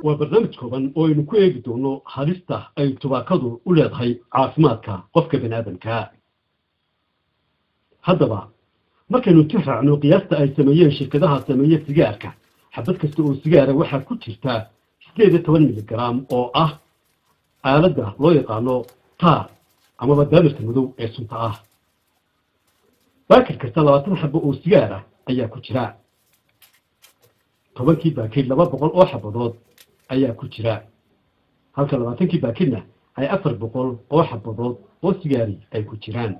وبرنامج كوبان oo aynu ku eegi doono halista ay tubaakadu u leedahay caafimaadka qofka bani'aadamka haddaba markaynu tixraacno qiyaasta ay sameeyeen shirkadaha sameeya sigaarka xabad kasta oo sigaara waxaa ku jirta 18 miligram oo ah aaladda loo yaqaano taar ama daamirka madow ee sunta ah baakid kasta 20 xabo oo sigaara ayaa ku jira tobankii baakid 200 oo xabadood ayaa ku jira halka 20kii baakidna ay 400 oo xabadood oo sigaari ay ku jiraan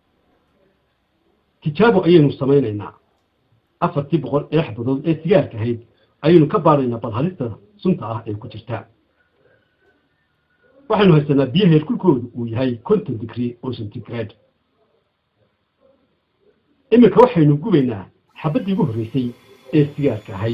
tijaabo ayaynu samaynaynaa 400 ee xabadood ee sigaarka ahayd ayaynu ka baaraynaa bal halista sunta ah ee ku jirta waxaynu haysanaa biyo heerkulkoodu uu yahay 50 degree centigrade imika waxaynu gubaynaa xabadii ugu horeysay ee sigaarka ahayd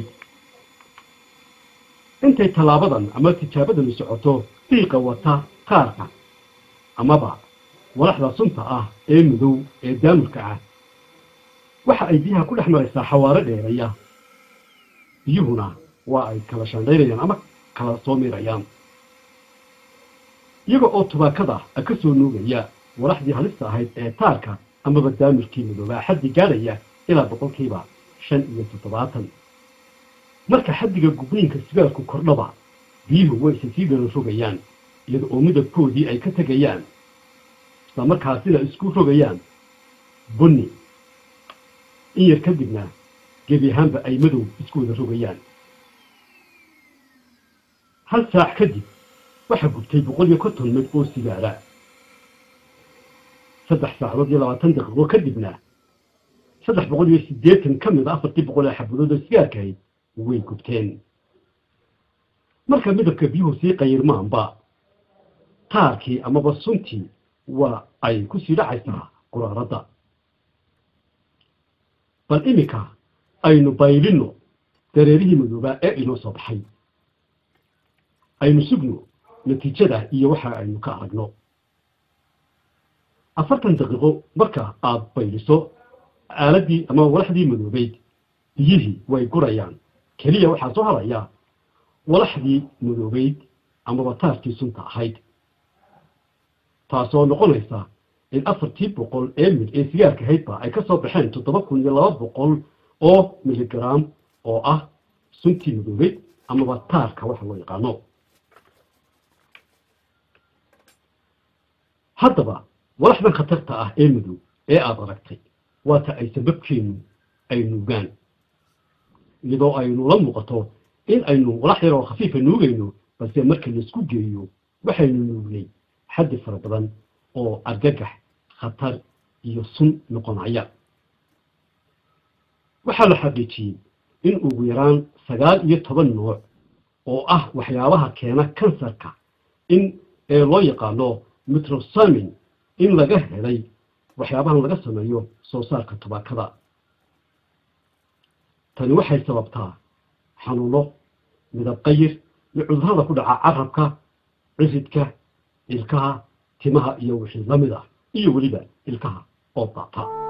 intay talaabadan ama tijaabadan socoto fiiqa wata qaarka amaba walaxda sunta ah ee madow ee daamirka ah waxa ay biyaha ku dhex maraysaa xawaare dheeraya biyuhuna waa ay kala shandhaynayaan ama kala soo miirayaan iyaga oo tubaakada ka soo nuugaya walaxdii halista ahayd ee taarka amaba daamirkii madoobaa xaddi gaadhaya ilaa 75% marka xaddiga gubniinka sigaarku kordhaba biyuhu way sii garan rogayaan iyada oo midabkoodii ay ka tagayaan isla markaasina isku rogayaan bunni in yar kadibna gebi ahaanba ay madow isku wada rogayaan hal saac kadib waxaa gubtay 150 mid oo sigaara 3 saacadood iyo 20 daqiiqo kadibna 380 ka mid ah 400 xabadood oo sigaarka ahayd way gubteen marka midabka biyuhu sii qayrmaanba taarkii amaba suntii waa ay ku sii dhacaysaa quraarada bal imika aynu baylino dareerihii madoobaa ee inoo soo baxay aynu sugno natiijada iyo waxa aynu ka aragno 40 daqiiqo marka aad bayliso aaladii ama walaxdii madoobeyd biyihii way gurayaan kaliya waxaa soo haraya walaxdii madoobeyd amaba taarkii sunta ahayd taasoo noqonaysa in 400 ee mid ee sigaarka ahaydba ay ka soo baxeen 7200 oo miligram oo ah suntii madoobeyd amaba taarka waxa loo yaqaano haddaba walaxdan khatarta ah ee madow ee aad aragtay waata ay sababkeenu ay nuugaan iyadoo aynu la muuqato in aynu walax yar oo khafiifa nuugayno balse marka la isku geeyo waxaynu nuugnay xaddi fara badan oo argagax khatar iyo sun noqonaya waxaa la xaqiijiyey in ugu yaraan 19 nooc oo ah waxyaabaha keena kansarka in loo yaqaano metrosamin in laga helay waxyaabahan laga sameeyo soo saarka tubaakada tani waxay sababtaa xanuuno midab qayr iyo cudurrada ku dhaca carabka ciridka ilkaha timaha iyo wixii lamid ah iyo weliba ilkaha oo daata